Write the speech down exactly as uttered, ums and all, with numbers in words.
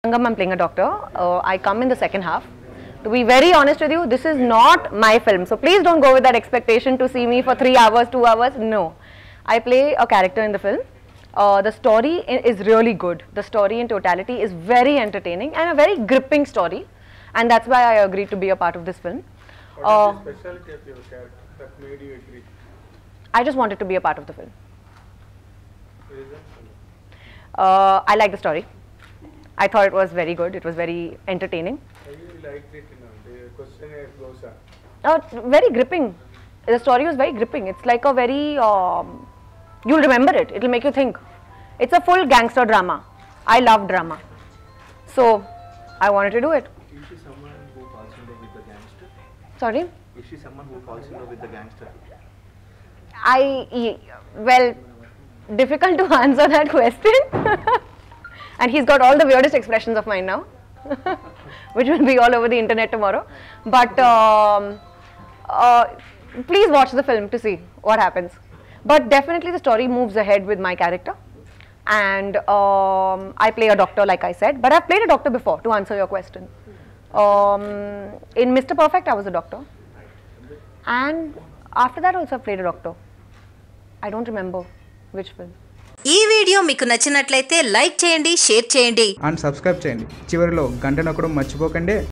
I'm playing a doctor. Uh, I come in the second half. To be very honest with you, this is not my film. So please don't go with that expectation to see me for three hours, two hours. No. I play a character in the film. Uh, the story is really good. The story in totality is very entertaining and a very gripping story. And that's why I agreed to be a part of this film. What uh, is the specialty of your character that made you agree? I just wanted to be a part of the film. Uh, I like the story. I thought it was very good. It was very entertaining. I really liked it. You know, the questionnaire goes on. Oh, it's very gripping. The story was very gripping. It's like a very, um, you'll remember it. It'll make you think. It's a full gangster drama. I love drama. So, I wanted to do it. Is she someone who falls in love with the gangster? Sorry? Is she someone who falls in love with the gangster? I, well, difficult to answer that question. And he's got all the weirdest expressions of mine now, which will be all over the internet tomorrow. But um, uh, please watch the film to see what happens. But definitely the story moves ahead with my character. And um, I play a doctor, like I said. But I've played a doctor before, to answer your question. Um, in Mister Perfect, I was a doctor. And after that also I played a doctor. I don't remember which film. ఈ video మీకు నచ్చినట్లయితే like చేయండి, share చేయండి and subscribe చేయండి. చివరిలో గంట నొక్కడం మర్చిపోకండి.